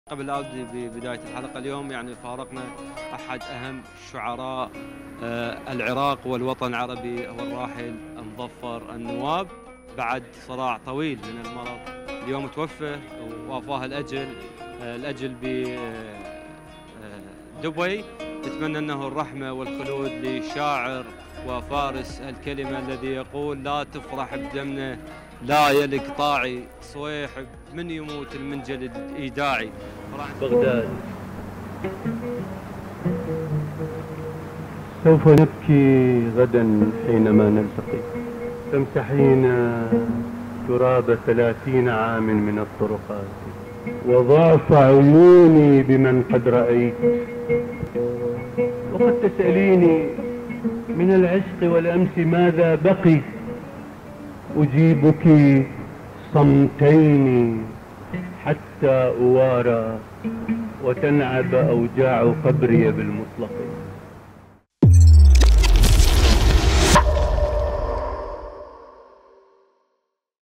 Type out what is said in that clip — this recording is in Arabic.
قبل لا أبدي ببداية الحلقة اليوم يعني فارقنا أحد أهم شعراء العراق والوطن العربي، هو الراحل المظفر النواب، بعد صراع طويل من المرض. اليوم توفى ووافاه الأجل بدبي. نتمنى أنه الرحمة والخلود لشاعر وفارس الكلمة الذي يقول: لا تفرح بدمنا لا يلق طاعي، صويحب من يموت المنجلد إيداعي. بغداد. سوف نبكي غدا حينما نلتقي، تمسحين تراب 30 عام من الطرقات، وضعف عيوني بمن قد رأيت، وقد تسأليني من العشق والأمس ماذا بقي، أجيبك صمتين حتى أوارى وتنعب أوجاع قبري بالمطلق.